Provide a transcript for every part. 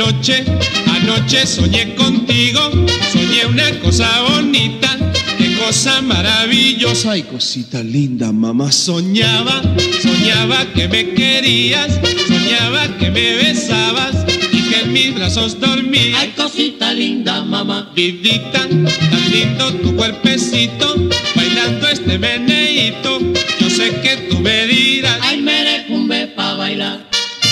Anoche soñé contigo, soñé una cosa bonita, qué cosa maravillosa. Ay, cosita linda, mamá. Soñaba que me querías, soñaba que me besabas y que en mis brazos dormías. Ay, cosita linda, mamá. Vidita, tan lindo tu cuerpecito, bailando este meneíto, yo sé que tú me dirás. Ay, merecumbe pa' bailar.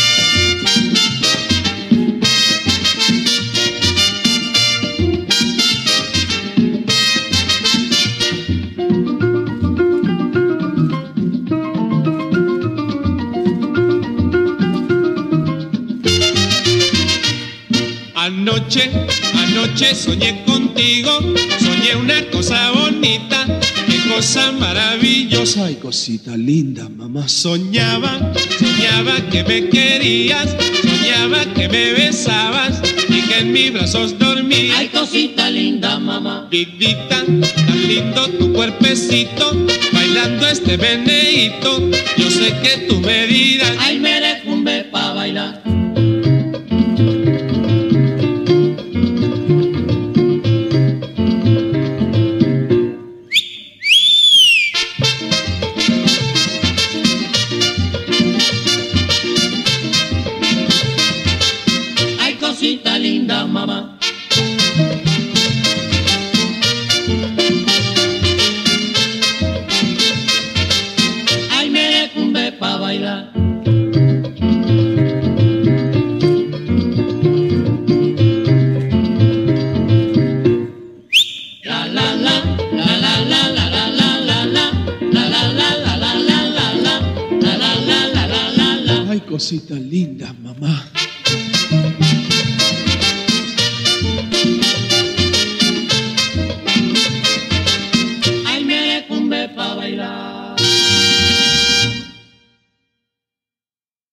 Anoche soñé contigo, soñé una cosa bonita, qué cosa maravillosa. Ay, cosita linda, mamá. Soñaba que me querías, soñaba que me besabas y que en mis brazos dormías. Ay, cosita linda, mamá. Vidita, tan lindo tu cuerpecito, bailando este meneíto, yo sé que tú me dirás. Ay, merecumbe pa' bailar. Cosita linda, mamá. Ay, merecumbe pa' bailar. La la la, la la la la la la la la, la la la la la la la la, la la la la la la la. Ay, cosita linda, mamá.